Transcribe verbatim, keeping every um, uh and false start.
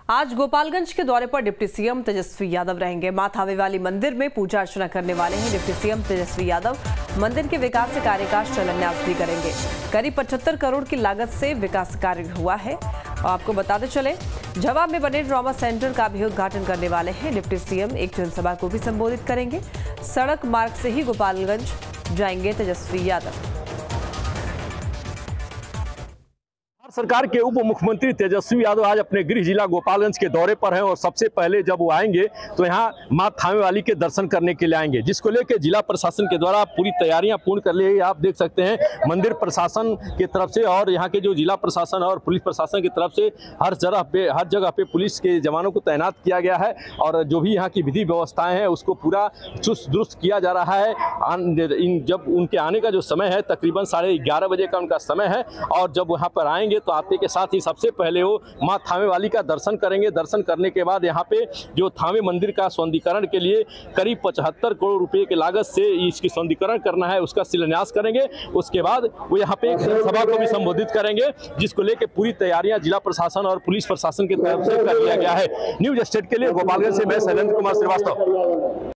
आज गोपालगंज के दौरे पर डिप्टी सीएम तेजस्वी यादव रहेंगे। मां थावे वाली मंदिर में पूजा अर्चना करने वाले हैं डिप्टी सीएम तेजस्वी यादव। मंदिर के विकास से कार्य का शिलान्यास भी करेंगे। करीब पचहत्तर करोड़ की लागत से विकास कार्य हुआ है। और आपको बताते चले, जवाब में बने ट्रॉमा सेंटर का भी उद्घाटन करने वाले हैं डिप्टी सीएम। एक जनसभा को भी संबोधित करेंगे। सड़क मार्ग से ही गोपालगंज जाएंगे तेजस्वी यादव। सरकार के उप मुख्यमंत्री तेजस्वी यादव आज अपने गृह जिला गोपालगंज के दौरे पर हैं और सबसे पहले जब वो आएंगे तो यहाँ मां थावे वाली के दर्शन करने के लिए आएंगे, जिसको लेकर जिला प्रशासन के द्वारा पूरी तैयारियां पूर्ण कर ली है। आप देख सकते हैं मंदिर प्रशासन की तरफ से और यहाँ के जो जिला प्रशासन और पुलिस प्रशासन की तरफ से हर जगह पे हर जगह पे पुलिस के जवानों को तैनात किया गया है और जो भी यहाँ की विधि व्यवस्थाएं हैं उसको पूरा चुस्त दुरुस्त किया जा रहा है। जब उनके आने का जो समय है तकरीबन साढ़े ग्यारह बजे का उनका समय है और जब वहाँ पर आएंगे तो आते के साथ ही सबसे पहले वो मां थावे वाली का दर्शन करेंगे। दर्शन करने के बाद यहाँ पे जो थावे मंदिर का सौंदर्यीकरण के लिए करीब पचहत्तर करोड़ रुपए की लागत से इसकी सौंदर्यीकरण करना है, उसका शिलान्यास करेंगे। उसके बाद वो यहाँ पे एक सभा को भी संबोधित करेंगे, जिसको लेकर पूरी तैयारियां जिला प्रशासन और पुलिस प्रशासन की तरफ से कर लिया गया है। न्यूज स्टेट के लिए गोपालगंज से मैं शैलेंद्र कुमार श्रीवास्तव।